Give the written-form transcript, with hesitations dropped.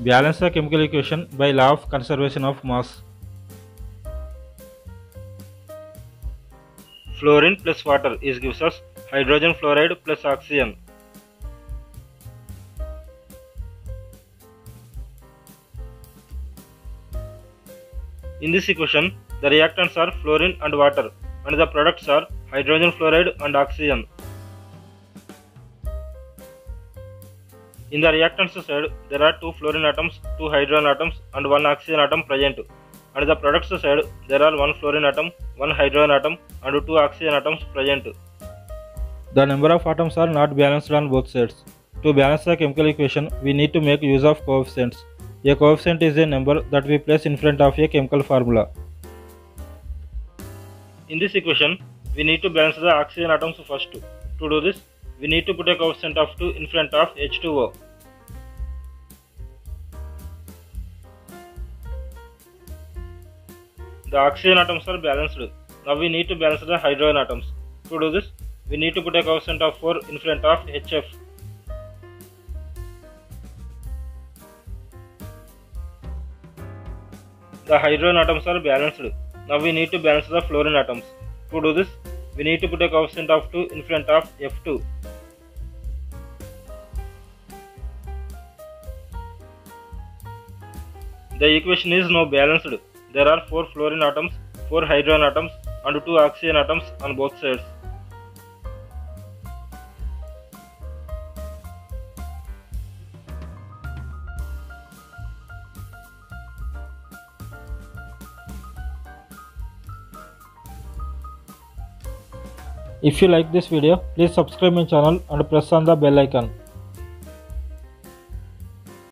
Balance the chemical equation by law of conservation of mass. Fluorine plus water gives us hydrogen fluoride plus oxygen. In this equation, the reactants are fluorine and water, and the products are hydrogen fluoride and oxygen. In the reactants side, there are 2 fluorine atoms, 2 hydrogen atoms, and 1 oxygen atom present. And the products side, there are 1 fluorine atom, 1 hydrogen atom, and 2 oxygen atoms present. The number of atoms are not balanced on both sides. To balance the chemical equation, we need to make use of coefficients. A coefficient is a number that we place in front of a chemical formula. In this equation, we need to balance the oxygen atoms first. To do this, we need to put a coefficient of 2 in front of H2O. The oxygen atoms are balanced. Now we need to balance the hydrogen atoms. To do this, we need to put a coefficient of 4 in front of HF. The hydrogen atoms are balanced. Now we need to balance the fluorine atoms. To do this, we need to put a coefficient of 2 in front of F2. The equation is now balanced. There are 4 fluorine atoms, 4 hydrogen atoms, and 2 oxygen atoms on both sides. If you like this video, please subscribe my channel and press on the bell icon.